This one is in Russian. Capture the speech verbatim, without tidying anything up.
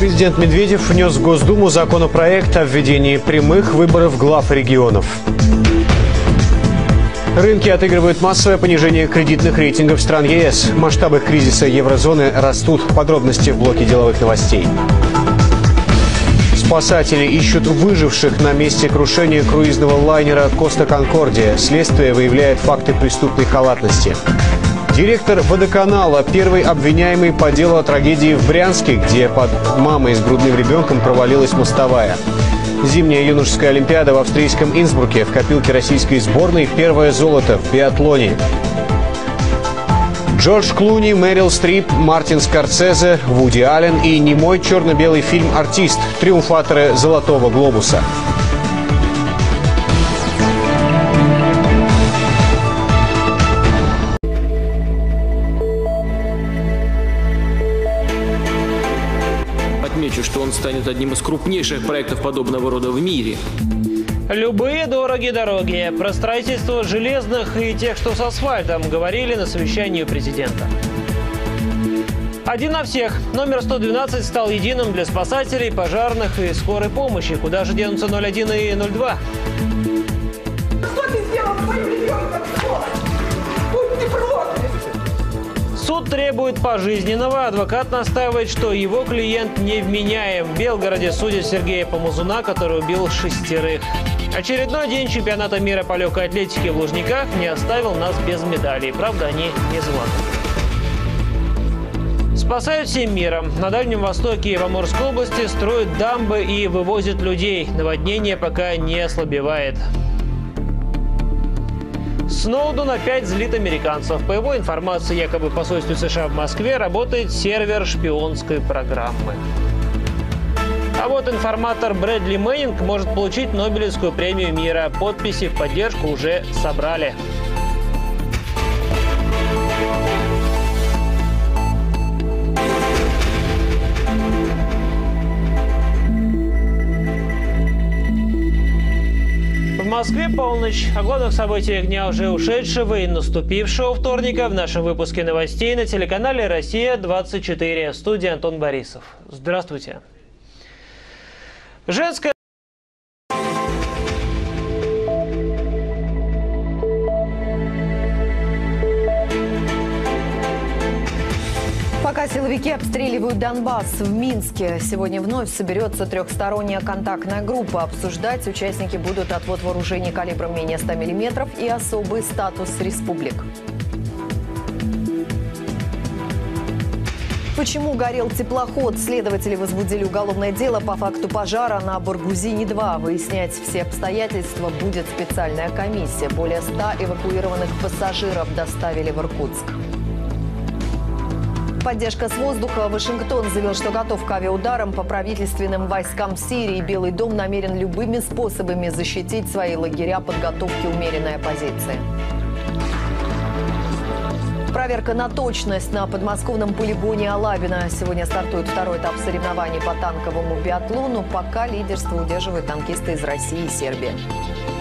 Президент Медведев внес в Госдуму законопроект о введении прямых выборов глав регионов. Рынки отыгрывают массовое понижение кредитных рейтингов стран ЕС. Масштабы кризиса еврозоны растут. Подробности в блоке деловых новостей. Спасатели ищут выживших на месте крушения круизного лайнера «Коста Конкордия». Следствие выявляет факты преступной халатности. Директор водоканала – первый обвиняемый по делу о трагедии в Брянске, где под мамой с грудным ребенком провалилась мостовая. Зимняя юношеская олимпиада в австрийском Инсбруке. В копилке российской сборной первое золото в биатлоне. Джордж Клуни, Мэрил Стрип, Мартин Скорсезе, Вуди Аллен и немой черно-белый фильм «Артист» – триумфаторы «Золотого глобуса». Отмечу, что он станет одним из крупнейших проектов подобного рода в мире. Любые дороги дороги. Про строительство железных и тех, что с асфальтом, говорили на совещании у президента. Один на всех. Номер сто двенадцать стал единым для спасателей, пожарных и скорой помощи. Куда же денутся ноль один и ноль два? Что ты сделал с моим ребенком? Будь ты проклят! Суд требует пожизненного. Адвокат настаивает, что его клиент невменяем. В Белгороде судят Сергея Помазуна, который убил шестерых. Очередной день чемпионата мира по легкой атлетике в Лужниках не оставил нас без медалей. Правда, они не золотые. Спасают всем миром. На Дальнем Востоке и в Амурской области строят дамбы и вывозят людей. Наводнение пока не ослабевает. Сноуден опять злит американцев. По его информации, якобы в посольстве США в Москве работает сервер шпионской программы. А вот информатор Брэдли Мэннинг может получить Нобелевскую премию мира. Подписи в поддержку уже собрали. В Москве полночь. О главных событиях дня уже ушедшего и наступившего вторника в нашем выпуске новостей на телеканале «Россия двадцать четыре». В студии Антон Борисов. Здравствуйте. Женская... Пока силовики обстреливают Донбасс, в Минске сегодня вновь соберется трехсторонняя контактная группа. Обсуждать участники будут отвод вооружений калибром менее ста миллиметров и особый статус республик. Почему горел теплоход? Следователи возбудили уголовное дело по факту пожара на Баргузине-два. Выяснять все обстоятельства будет специальная комиссия. Более ста эвакуированных пассажиров доставили в Иркутск. Поддержка с воздуха. Вашингтон заявил, что готов к авиаударам по правительственным войскам Сирии. Белый дом намерен любыми способами защитить свои лагеря подготовки умеренной оппозиции. Проверка на точность на подмосковном полигоне Алабино. Сегодня стартует второй этап соревнований по танковому биатлону. Пока лидерство удерживают танкисты из России и Сербии.